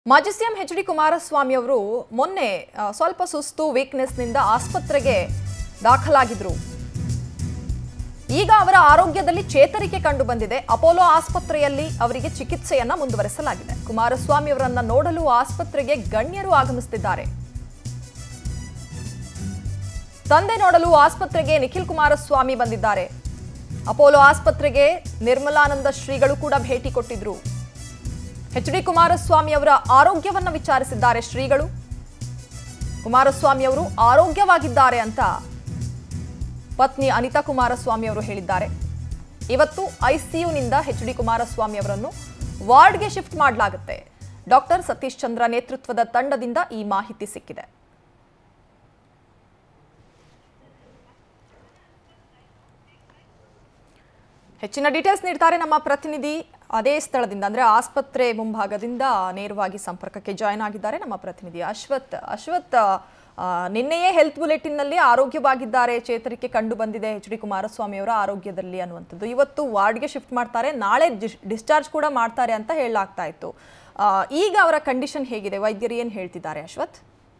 ಮಾಜಿ CM H D. Kumaraswamy ಅವರು ಮೊನ್ನೆ ಸ್ವಲ್ಪ ಸುಸ್ತು ವೀಕ್ನೆಸ್ ನಿಂದ ಆಸ್ಪತ್ರೆಗೆ ದಾಖಲಾಗಿದ್ರು. ಈಗ ಅವರ ಆರೋಗ್ಯದಲ್ಲಿ ಚೇತರಿಕೆ ಕಂಡು ಬಂದಿದೆ. ಅಪೋಲೋ ಆಸ್ಪತ್ರೆಯಲ್ಲಿ ಅವರಿಗೆ ಚಿಕಿತ್ಸೆಯನ್ನ ಮುಂದುವರಿಸಲಾಗಿದೆ. ಕುಮಾರಸ್ವಾಮಿ ಅವರನ್ನ ನೋಡಲು ಆಸ್ಪತ್ರೆಗೆ ಗಣ್ಯರು ಆಗಮಿಸುತ್ತಿದ್ದಾರೆ. ತಂದೆ ನೋಡಲು ಆಸ್ಪತ್ರೆಗೆ ನಿಖಿಲ್ ಕುಮಾರಸ್ವಾಮಿ ಬಂದಿದ್ದಾರೆ. ಅಪೋಲೋ ಆಸ್ಪತ್ರೆಗೆ ನಿರ್ಮಲಾನಂದ ಶ್ರೀಗಳು ಕೂಡ ಭೇಟಿ ಕೊಟ್ಟಿದ್ರು. ಎಚ್.ಡಿ. ಕುಮಾರಸ್ವಾಮಿ ಅವರ ಆರೋಗ್ಯವನ್ನ ವಿಚಾರಿಸಿದ್ದಾರೆ ಶ್ರೀಗಳು. ಕುಮಾರಸ್ವಾಮಿ ಅವರು ಆರೋಗ್ಯವಾಗಿದ್ದಾರೆ ಅಂತ ಪತ್ನಿ ಅನಿತಾ ಕುಮಾರಸ್ವಾಮಿ ಅವರು ಹೇಳಿದ್ದಾರೆ. ಇವತ್ತು ಐಸಿಯುನಿಂದ ಎಚ್.ಡಿ. ಕುಮಾರಸ್ವಾಮಿ ಅವರನ್ನು ವಾರ್ಡ್ಗೆ ಶಿಫ್ಟ್ ಮಾಡಲಾಗುತ್ತೆ. ಡಾಕ್ಟರ್ ಸತೀಶ್ ಚಂದ್ರ ನೇತೃತ್ವದ ತಂಡದಿಂದ ಈ ಮಾಹಿತಿ ಸಿಕ್ಕಿದೆ. ಹೆಚ್ಚಿನ ಡೀಟೇಲ್ಸ್ ನೀಡ್ತಾರೆ ನಮ್ಮ ಪ್ರತಿನಿಧಿ ಅದೇ ಸ್ಥಳದಿಂದ, ಅಂದ್ರೆ ಆಸ್ಪತ್ರೆ ಮುಂಭಾಗದಿಂದ ನೇರವಾಗಿ ಸಂಪರ್ಕಕ್ಕೆ ಜಾಯ್ನ್ ಆಗಿದ್ದಾರೆ ನಮ್ಮ ಪ್ರತಿನಿಧಿ ಅಶ್ವಥ್. ನಿನ್ನೆಯೇ ಹೆಲ್ತ್ ಬುಲೆಟಿನ್ ನಲ್ಲಿ ಆರೋಗ್ಯವಾಗಿದ್ದಾರೆ, ಚೇತರಿಕೆ ಕಂಡು ಬಂದಿದೆ ಎಚ್.ಡಿ. ಕುಮಾರಸ್ವಾಮಿ ಅವರ ಆರೋಗ್ಯದಲ್ಲಿ ಅನ್ನುವಂಥದ್ದು. ಇವತ್ತು ವಾರ್ಡ್ಗೆ ಶಿಫ್ಟ್ ಮಾಡ್ತಾರೆ, ನಾಳೆ ಡಿಸ್ಚಾರ್ಜ್ ಕೂಡ ಮಾಡ್ತಾರೆ ಅಂತ ಹೇಳಲಾಗ್ತಾ ಇತ್ತು. ಈಗ ಅವರ ಕಂಡೀಷನ್ ಹೇಗಿದೆ? ವೈದ್ಯರು ಏನು ಹೇಳ್ತಿದ್ದಾರೆ ಅಶ್ವಥ್?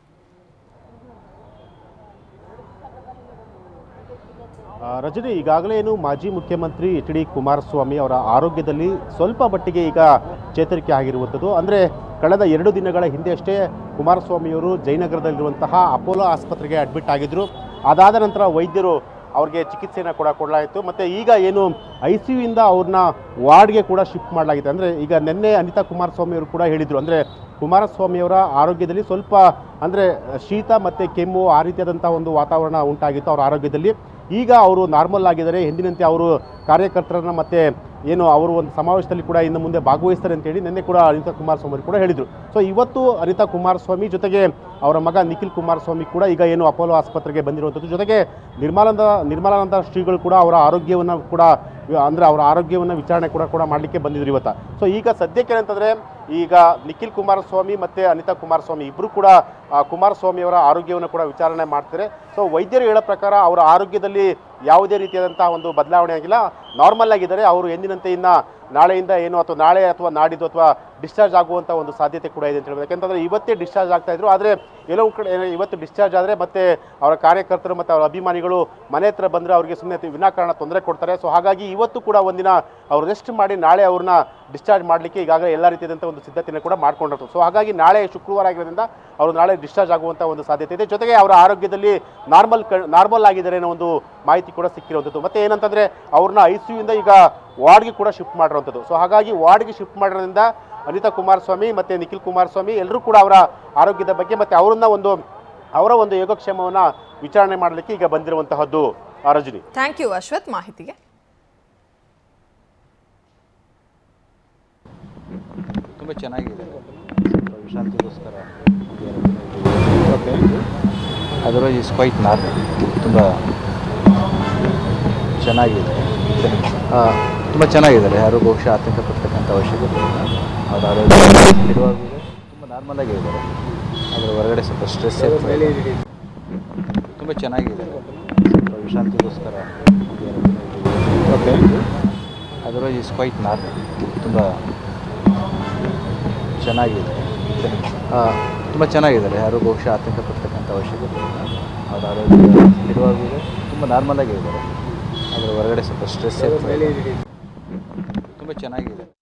ರಜನಿ, ಈಗಾಗಲೇ ಮಾಜಿ ಮುಖ್ಯಮಂತ್ರಿ ಎಚ್.ಡಿ. ಕುಮಾರಸ್ವಾಮಿ ಅವರ ಆರೋಗ್ಯದಲ್ಲಿ ಸ್ವಲ್ಪ ಮಟ್ಟಿಗೆ ಈಗ ಚೇತರಿಕೆ ಆಗಿರುವಂಥದ್ದು. ಅಂದರೆ ಕಳೆದ 2 ದಿನಗಳ ಹಿಂದೆ ಅಷ್ಟೇ ಕುಮಾರಸ್ವಾಮಿಯವರು ಜಯನಗರದಲ್ಲಿರುವಂತಹ ಅಪೋಲೋ ಆಸ್ಪತ್ರೆಗೆ ಅಡ್ಮಿಟ್ ಆಗಿದ್ದರು. ಅದಾದ ನಂತರ ವೈದ್ಯರು ಅವ್ರಿಗೆ ಚಿಕಿತ್ಸೆಯನ್ನು ಕೂಡ ಕೊಡಲಾಯಿತು. ಮತ್ತು ಈಗ ಐಸಿಯುಯಿಂದ ಅವ್ರನ್ನ ವಾರ್ಡ್ಗೆ ಕೂಡ ಶಿಫ್ಟ್ ಮಾಡಲಾಗಿದೆ. ಅಂದರೆ ಈಗ ನಿನ್ನೆ ಅನಿತಾ ಕುಮಾರಸ್ವಾಮಿ ಅವರು ಕೂಡ ಹೇಳಿದರು, ಅಂದರೆ ಕುಮಾರಸ್ವಾಮಿಯವರ ಆರೋಗ್ಯದಲ್ಲಿ ಸ್ವಲ್ಪ ಅಂದರೆ ಶೀತ ಮತ್ತು ಕೆಮ್ಮು ಆ ರೀತಿಯಾದಂಥ ಒಂದು ವಾತಾವರಣ ಉಂಟಾಗಿತ್ತು ಅವರ ಆರೋಗ್ಯದಲ್ಲಿ. ಈಗ ಅವರು ನಾರ್ಮಲ್ ಆಗಿದ್ದಾರೆ. ಎಂದಿನಂತೆ ಅವರು ಕಾರ್ಯಕರ್ತರನ್ನ ಮತ್ತು ಅವರು ಒಂದು ಸಮಾವೇಶದಲ್ಲಿ ಕೂಡ ಇನ್ನು ಮುಂದೆ ಭಾಗವಹಿಸ್ತಾರೆ ಅಂತೇಳಿ ನಿನ್ನೆ ಕೂಡ ಅನಿತಾ ಕುಮಾರಸ್ವಾಮಿ ಕೂಡ ಹೇಳಿದರು. ಸೊ ಇವತ್ತು ಅನಿತಾ ಕುಮಾರಸ್ವಾಮಿ ಜೊತೆಗೆ ಅವರ ಮಗ ನಿಖಿಲ್ ಕುಮಾರಸ್ವಾಮಿ ಕೂಡ ಈಗ ಅಪೋಲೋ ಆಸ್ಪತ್ರೆಗೆ ಬಂದಿರುವಂಥದ್ದು. ಜೊತೆಗೆ ನಿರ್ಮಲಾನಂದ ಶ್ರೀಗಳು ಕೂಡ ಅವರ ಆರೋಗ್ಯವನ್ನು ಕೂಡ ಅವರ ಆರೋಗ್ಯವನ್ನು ವಿಚಾರಣೆ ಕೂಡ ಮಾಡಲಿಕ್ಕೆ ಬಂದಿದ್ರು ಇವತ್ತು. ಸೊ ಈಗ ಸದ್ಯಕ್ಕೆ ಏನಂತಂದರೆ ಈಗ ನಿಖಿಲ್ ಕುಮಾರಸ್ವಾಮಿ ಮತ್ತು ಅನಿತಾ ಕುಮಾರಸ್ವಾಮಿ ಇಬ್ಬರು ಕೂಡ ಕುಮಾರಸ್ವಾಮಿಯವರ ಆರೋಗ್ಯವನ್ನು ಕೂಡ ವಿಚಾರಣೆ ಮಾಡ್ತಾರೆ. ಸೊ ವೈದ್ಯರು ಹೇಳೋ ಪ್ರಕಾರ ಅವರ ಆರೋಗ್ಯದಲ್ಲಿ ಯಾವುದೇ ರೀತಿಯಾದಂಥ ಒಂದು ಬದಲಾವಣೆ ಆಗಿಲ್ಲ, ನಾರ್ಮಲ್ ಆಗಿದ್ದಾರೆ. ಅವರು ಎಂದಿನಂತೆ ನಾಳೆಯಿಂದ ಅಥವಾ ನಾಳೆ ಅಥವಾ ನಾಡಿದ್ದು ಅಥವಾ ಡಿಸ್ಚಾರ್ಜ್ ಆಗುವಂಥ ಒಂದು ಸಾಧ್ಯತೆ ಕೂಡ ಇದೆ ಅಂತ ಹೇಳ್ಬೋದು. ಯಾಕೆಂತಂದರೆ ಇವತ್ತೇ ಡಿಸ್ಚಾರ್ಜ್ ಆಗ್ತಾಯಿದ್ರು. ಆದರೆ ಎಲ್ಲೋ ಕಡೆ ಇವತ್ತು ಡಿಸ್ಚಾರ್ಜ್ ಆದರೆ ಮತ್ತೆ ಅವರ ಕಾರ್ಯಕರ್ತರು ಮತ್ತು ಅವರ ಅಭಿಮಾನಿಗಳು ಮನೆ ಹತ್ರ ಬಂದರೆ ಅವರಿಗೆ ಸುಮ್ಮನೆ ವಿನಾಕಾರಣ ತೊಂದರೆ ಕೊಡ್ತಾರೆ. ಸೊ ಹಾಗಾಗಿ ಇವತ್ತು ಕೂಡ ಒಂದಿನ ಅವರು ರೆಸ್ಟ್ ಮಾಡಿ ನಾಳೆ ಅವ್ರನ್ನ ಡಿಸ್ಚಾರ್ಜ್ ಮಾಡಲಿಕ್ಕೆ ಈಗಾಗಲೇ ಎಲ್ಲ ರೀತಿಯಾದಂಥ ಒಂದು ಸಿದ್ಧತೆಯನ್ನು ಕೂಡ ಮಾಡ್ಕೊಂಡಿರ್ತಾರೆ. ಸೊ ಹಾಗಾಗಿ ನಾಳೆ ಶುಕ್ರವಾರ ಆಗಿರೋದ್ರಿಂದ ಅವರು ನಾಳೆ ಡಿಸ್ಚಾರ್ಜ್ ಆಗುವಂಥ ಒಂದು ಸಾಧ್ಯತೆ ಇದೆ. ಜೊತೆಗೆ ಅವರ ಆರೋಗ್ಯದಲ್ಲಿ ನಾರ್ಮಲ್ ಆಗಿದ್ದಾರೆ ಅನ್ನೋ ಒಂದು ಮಾಹಿತಿ ಕೂಡ ಸಿಕ್ಕಿರುವಂಥದ್ದು. ಮತ್ತು ಏನಂತಂದರೆ ಅವ್ರನ್ನ ಐಸಿಯುಯಿಂದ ಈಗ ವಾರ್ಡ್ಗೆ ಕೂಡ ಶಿಫ್ಟ್ ಮಾಡಿರುವಂಥದ್ದು. ಸೊ ಹಾಗಾಗಿ ವಾರ್ಡ್ಗೆ ಶಿಫ್ಟ್ ಮಾಡಿರೋದ್ರಿಂದ ಅನಿತಾ ಕುಮಾರಸ್ವಾಮಿ ಮತ್ತು ನಿಖಿಲ್ ಕುಮಾರಸ್ವಾಮಿ ಎಲ್ಲರೂ ಕೂಡ ಅವರ ಆರೋಗ್ಯದ ಬಗ್ಗೆ ಮತ್ತು ಅವರ ಒಂದು ಯೋಗಕ್ಷೇಮವನ್ನು ವಿಚಾರಣೆ ಮಾಡಲಿಕ್ಕೆ ಈಗ ಬಂದಿರುವಂತಹದ್ದು. ರಜನಿ, ಥ್ಯಾಂಕ್ ಯು ಅಶ್ವಥ್ ಮಾಹಿತಿಗೆ. ತುಂಬ ಚೆನ್ನಾಗಿದೆ, ವಿಶ್ರಾಂತಿಗೋಸ್ಕರ ಅದರ್ವೈಸ್ ಇಸ್ ಕ್ವೈಟ್ ನಾರ್ಮಲ್. ತುಂಬ ಚೆನ್ನಾಗಿದ್ದಾರೆ, ಯಾರು ಬಹುಶಃ ಆತಂಕ ಪಡ್ತಕ್ಕಂಥ ಅವಶ್ಯಕತೆ ಇಲ್ಲ. ಅವರ ಆರೋಗ್ಯ ಸ್ಥಿರವಾಗಿದೆ, ತುಂಬ ನಾರ್ಮಲಾಗೇ ಇದ್ದಾರೆ. ಅದರ ಹೊರಗಡೆ ಸ್ವಲ್ಪ ಸ್ಟ್ರೆಸ್ ತುಂಬ ಚೆನ್ನಾಗಿದೆ, ವಿಶ್ರಾಂತಿಗೋಸ್ಕರ ಅದರ್ವೈಸ್ ಇಸ್ ಕ್ವೈಟ್ ನಾರ್ಮಲ್. ತುಂಬ ಚೆನ್ನಾಗಿದ್ದಾರೆ, ಯಾರು ಬಹುಶಃ ಆತಂಕ ಪಡ್ತಕ್ಕಂಥ ಅವಶ್ಯಕತೆ ಇಲ್ಲ. ಅವರ ಆರೋಗ್ಯ ಸ್ಥಿರವಾಗಿದೆ, ತುಂಬ ನಾರ್ಮಲಾಗೇ ಇದ್ದಾರೆ. ಅದರ ಹೊರಗಡೆ ಸ್ವಲ್ಪ ಸ್ಟ್ರೆಸ್ ತುಂಬ ಚೆನ್ನಾಗಿದೆ.